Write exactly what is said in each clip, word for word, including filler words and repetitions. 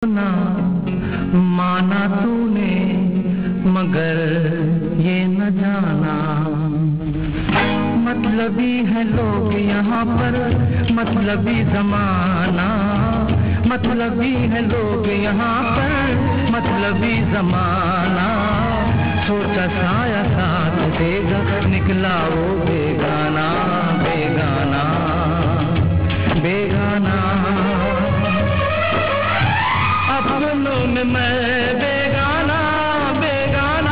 ना माना तूने मगर ये न जाना, मतलबी है लोग यहाँ पर, मतलबी जमाना, मतलबी है लोग यहाँ पर, मतलबी जमाना। सोचा साया साथ देगा, निकला वो बेगाना बेगाना बेगाना। अपनों में मैं बेगाना बेगाना।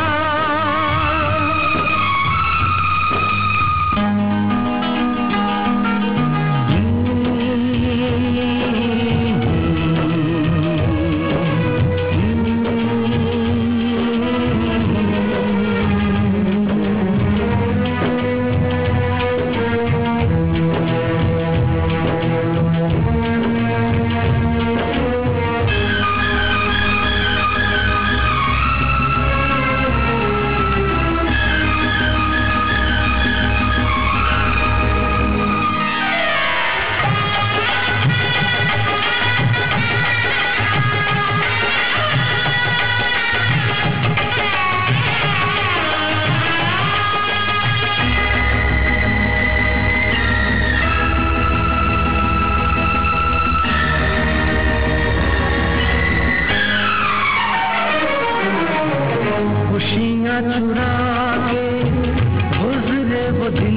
चुरा के गुजरे वो दिन,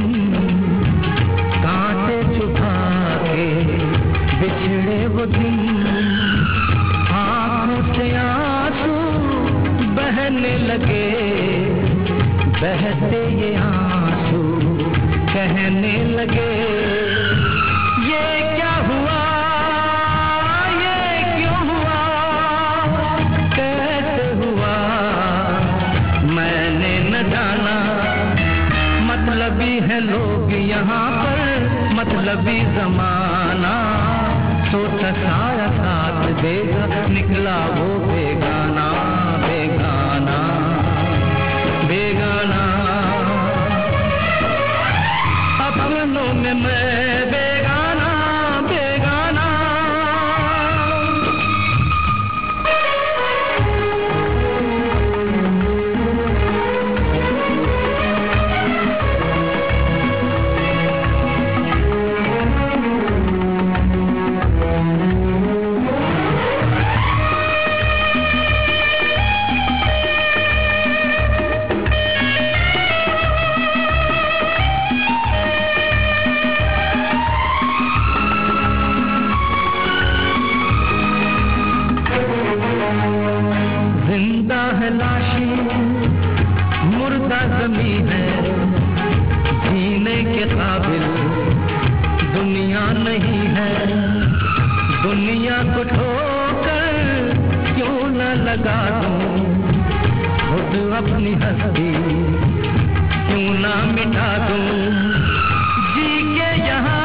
कांटे चुभा के बिछड़े वो दिन, आँखों से आंसू बहने लगे, बहते ये आंसू कहने लगे, ये क्या हुआ, ये क्यों हुआ, कैसे हुआ, मैंने न जाना। मतलबी है लोग यहाँ पर, मतलबी जमाना। सोचा साया साथ देगा, निकला वो बेगाना बेगाना बेगाना। अपनों में मैं बेगाना बेगाना। जिंदा है लाशी, मुर्दा ज़मीन है, जीने के काबिल दुनिया नहीं है। दुनिया को ठोकर क्यों न लगा दूं, खुद अपनी हस्ती क्यों न मिटा दूं। जी के यहाँ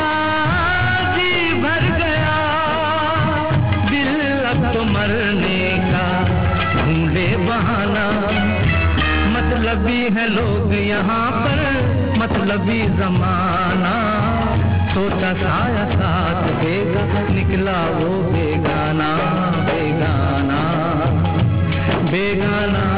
जी भर गया, दिल अब तो मरने का ढूंढे बहाना। मतलबी है लोग यहाँ पर, मतलबी जमाना। सोचा साया साथ देगा, निकला वो बेगाना बेगाना बेगाना।